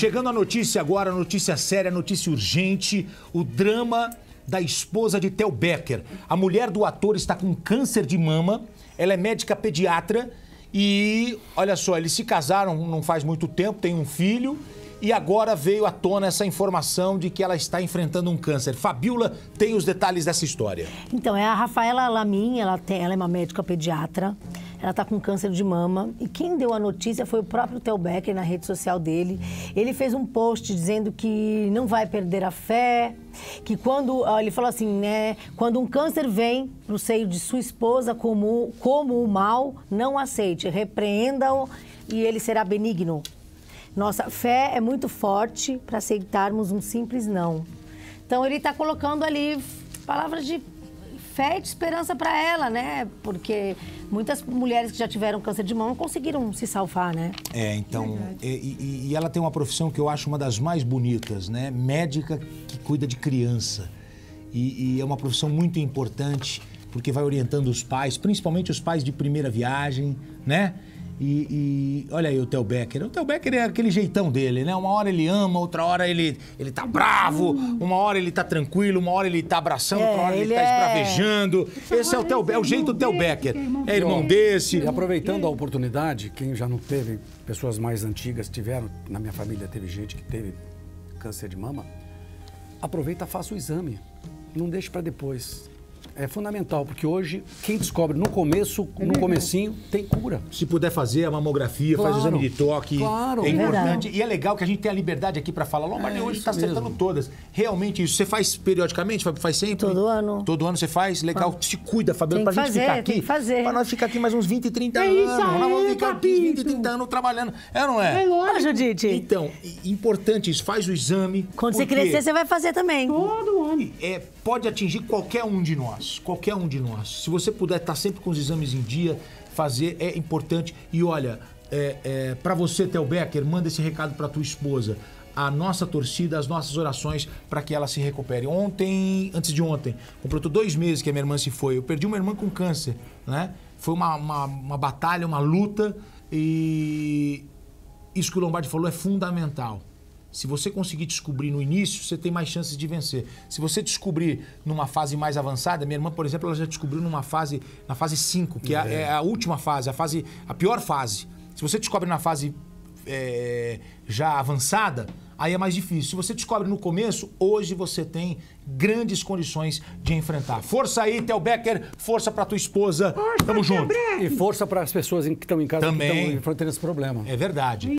Chegando a notícia agora, notícia séria, notícia urgente, o drama da esposa de Theo Becker. A mulher do ator está com câncer de mama, ela é médica pediatra e, olha só, eles se casaram não faz muito tempo, tem um filho e agora veio à tona essa informação de que ela está enfrentando um câncer. Fabiola tem os detalhes dessa história. Então, é a Rafaela Lamin, ela é uma médica pediatra. Ela está com câncer de mama e quem deu a notícia foi o próprio Theo Becker na rede social dele. Ele fez um post dizendo que não vai perder a fé, que quando, ele falou assim, né, quando um câncer vem no seio de sua esposa como o mal, não aceite, repreenda-o e ele será benigno. Nossa fé é muito forte para aceitarmos um simples não. Então ele está colocando ali palavras de fé e de esperança para ela, né? Porque muitas mulheres que já tiveram câncer de mama não conseguiram se salvar, né? Então, e ela tem uma profissão que eu acho uma das mais bonitas, né? Médica que cuida de criança. E é uma profissão muito importante, porque vai orientando os pais, principalmente os pais de primeira viagem, né? E olha aí o Theo Becker. O Theo Becker é aquele jeitão dele, né? Uma hora ele ama, outra hora ele tá bravo, uma hora ele tá tranquilo, uma hora ele tá abraçando, outra hora ele tá esbravejando. Esse é o Theo Becker, é o jeito do Theo Becker. É irmão desse. E aproveitando a oportunidade, quem já não teve, pessoas mais antigas tiveram, na minha família teve gente que teve câncer de mama, aproveita, faça o exame. Não deixe para depois. É fundamental, porque hoje, quem descobre no começo, no comecinho, tem cura. Se puder fazer a mamografia, faz o exame de toque, é importante. E é legal que a gente tenha a liberdade aqui para falar. Lombardi hoje está acertando todas. Realmente isso. Você faz periodicamente? Faz sempre? Todo ano. Todo ano você faz? Legal. Se cuida, Fabiola, pra gente ficar aqui. Tem que fazer. Pra nós ficar aqui mais uns 20, 30 anos. Nós vamos ficar aqui 20, 30 anos trabalhando. É ou não é? É lógico, Judite. Então, importante isso. Faz o exame. Quando você crescer, você vai fazer também. Todo ano. Pode atingir qualquer um de nós. Qualquer um de nós. Se você puder estar sempre com os exames em dia, fazer é importante. E olha, para você, Theo Becker, manda esse recado para tua esposa. A nossa torcida, as nossas orações para que ela se recupere. Antes de ontem, completou 2 meses que a minha irmã se foi. Eu perdi uma irmã com câncer, né? Foi uma batalha, uma luta e isso que o Lombardi falou é fundamental. Se você conseguir descobrir no início, você tem mais chances de vencer. Se você descobrir numa fase mais avançada, minha irmã, por exemplo, ela já descobriu na fase 5, que é a última fase, a pior fase. Se você descobre na fase já avançada, aí é mais difícil. Se você descobre no começo, hoje você tem grandes condições de enfrentar. Força aí, Theo Becker, força pra tua esposa. Tamo junto. E força para as pessoas que estão em casa também que estão enfrentando esse problema. É verdade.